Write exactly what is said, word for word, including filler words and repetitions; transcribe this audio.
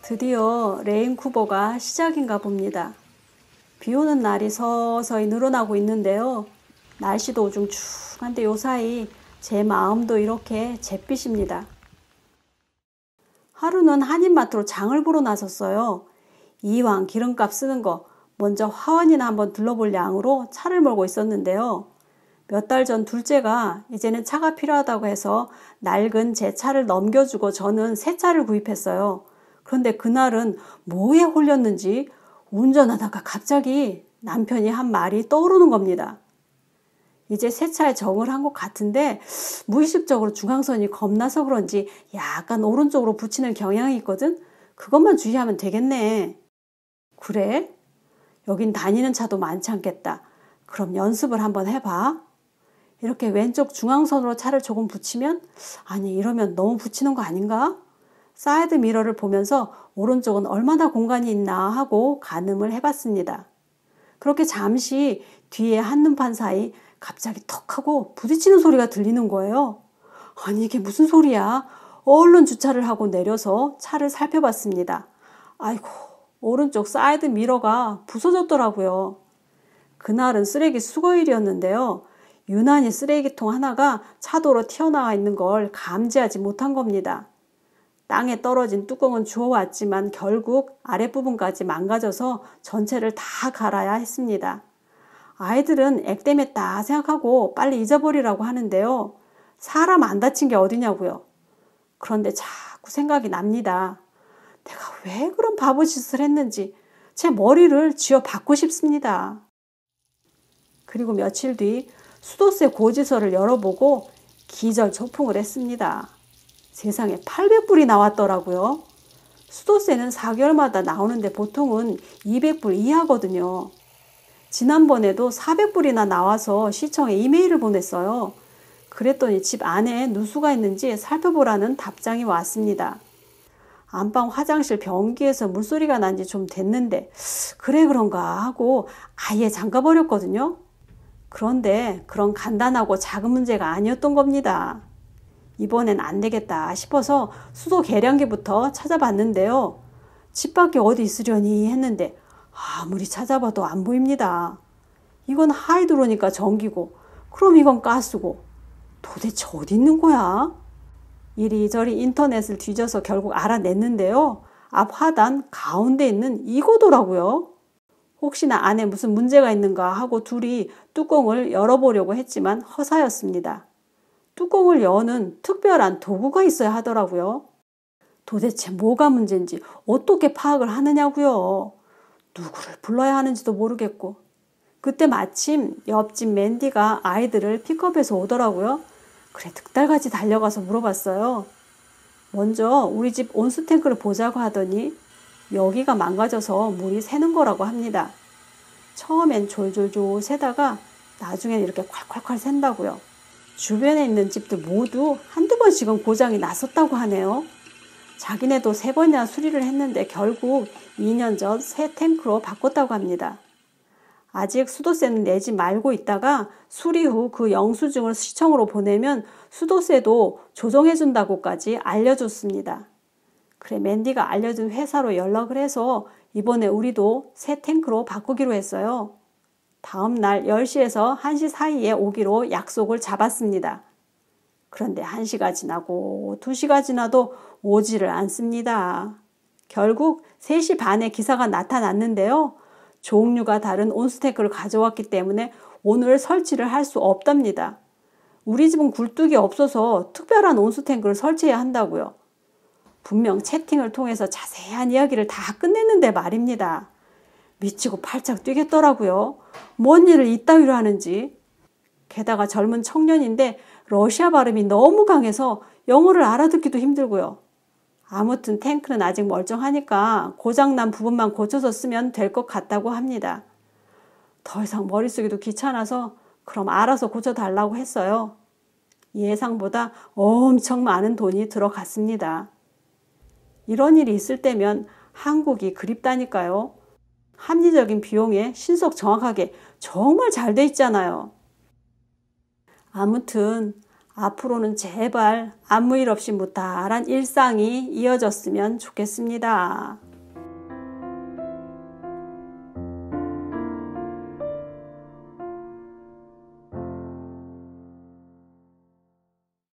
드디어 레인쿠버가 시작인가 봅니다. 비 오는 날이 서서히 늘어나고 있는데요. 날씨도 우중충한데 요사이 제 마음도 이렇게 잿빛입니다. 하루는 한인마트로 장을 보러 나섰어요. 이왕 기름값 쓰는 거 먼저 화원이나 한번 둘러볼 양으로 차를 몰고 있었는데요. 몇 달 전 둘째가 이제는 차가 필요하다고 해서 낡은 제 차를 넘겨주고 저는 새 차를 구입했어요. 그런데 그날은 뭐에 홀렸는지 운전하다가 갑자기 남편이 한 말이 떠오르는 겁니다. 이제 새 차에 적응을 한 것 같은데 무의식적으로 중앙선이 겁나서 그런지 약간 오른쪽으로 붙이는 경향이 있거든? 그것만 주의하면 되겠네. 그래? 여긴 다니는 차도 많지 않겠다. 그럼 연습을 한번 해봐. 이렇게 왼쪽 중앙선으로 차를 조금 붙이면 아니 이러면 너무 붙이는 거 아닌가? 사이드 미러를 보면서 오른쪽은 얼마나 공간이 있나 하고 가늠을 해봤습니다. 그렇게 잠시 뒤에 한눈판 사이 갑자기 턱 하고 부딪히는 소리가 들리는 거예요. 아니 이게 무슨 소리야? 얼른 주차를 하고 내려서 차를 살펴봤습니다. 아이고 오른쪽 사이드 미러가 부서졌더라고요. 그날은 쓰레기 수거일이었는데요. 유난히 쓰레기통 하나가 차도로 튀어나와 있는 걸 감지하지 못한 겁니다. 땅에 떨어진 뚜껑은 주워왔지만 결국 아랫부분까지 망가져서 전체를 다 갈아야 했습니다. 아이들은 액땜했다 생각하고 빨리 잊어버리라고 하는데요. 사람 안 다친 게 어디냐고요. 그런데 자꾸 생각이 납니다. 내가 왜 그런 바보짓을 했는지 제 머리를 쥐어 받고 싶습니다. 그리고 며칠 뒤 수도세 고지서를 열어보고 기절초풍을 했습니다. 세상에 팔백 불이 나왔더라고요. 수도세는 사 개월마다 나오는데 보통은 이백 불 이하거든요. 지난번에도 사백 불이나 나와서 시청에 이메일을 보냈어요. 그랬더니 집 안에 누수가 있는지 살펴보라는 답장이 왔습니다. 안방 화장실 변기에서 물소리가 난 지 좀 됐는데 그래 그런가 하고 아예 잠가버렸거든요. 그런데 그런 간단하고 작은 문제가 아니었던 겁니다. 이번엔 안 되겠다 싶어서 수도 계량기부터 찾아봤는데요. 집 밖에 어디 있으려니 했는데 아무리 찾아봐도 안 보입니다. 이건 하이드로니까 전기고 그럼 이건 가스고 도대체 어디 있는 거야? 이리저리 인터넷을 뒤져서 결국 알아냈는데요. 앞 하단 가운데 있는 이거더라고요. 혹시나 안에 무슨 문제가 있는가 하고 둘이 뚜껑을 열어보려고 했지만 허사였습니다. 뚜껑을 여는 특별한 도구가 있어야 하더라고요. 도대체 뭐가 문제인지 어떻게 파악을 하느냐고요. 누구를 불러야 하는지도 모르겠고. 그때 마침 옆집 맨디가 아이들을 픽업해서 오더라고요. 그래 득달같이 달려가서 물어봤어요. 먼저 우리 집 온수탱크를 보자고 하더니 여기가 망가져서 물이 새는 거라고 합니다. 처음엔 졸졸졸 새다가 나중엔 이렇게 콸콸콸 샌다고요. 주변에 있는 집들 모두 한두 번씩은 고장이 났었다고 하네요. 자기네도 세 번이나 수리를 했는데 결국 이 년 전 새 탱크로 바꿨다고 합니다. 아직 수도세는 내지 말고 있다가 수리 후 그 영수증을 시청으로 보내면 수도세도 조정해준다고까지 알려줬습니다. 그래 맨디가 알려준 회사로 연락을 해서 이번에 우리도 새 탱크로 바꾸기로 했어요. 다음 날 열 시에서 한 시 사이에 오기로 약속을 잡았습니다. 그런데 한 시가 지나고 두 시가 지나도 오지를 않습니다. 결국 세 시 반에 기사가 나타났는데요. 종류가 다른 온수탱크를 가져왔기 때문에 오늘 설치를 할 수 없답니다. 우리 집은 굴뚝이 없어서 특별한 온수탱크를 설치해야 한다고요. 분명 채팅을 통해서 자세한 이야기를 다 끝냈는데 말입니다. 미치고 팔짝 뛰겠더라고요. 뭔 일을 이따위로 하는지. 게다가 젊은 청년인데 러시아 발음이 너무 강해서 영어를 알아듣기도 힘들고요. 아무튼 탱크는 아직 멀쩡하니까 고장난 부분만 고쳐서 쓰면 될 것 같다고 합니다. 더 이상 머리 쓰기도 귀찮아서 그럼 알아서 고쳐달라고 했어요. 예상보다 엄청 많은 돈이 들어갔습니다. 이런 일이 있을 때면 한국이 그립다니까요. 합리적인 비용에 신속 정확하게 정말 잘 돼 있잖아요. 아무튼 앞으로는 제발 아무 일 없이 무탈한 일상이 이어졌으면 좋겠습니다.